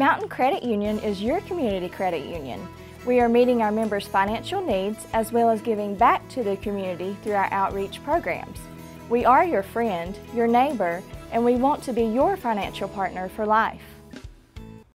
Mountain Credit Union is your community credit union. We are meeting our members' financial needs as well as giving back to the community through our outreach programs. We are your friend, your neighbor, and we want to be your financial partner for life.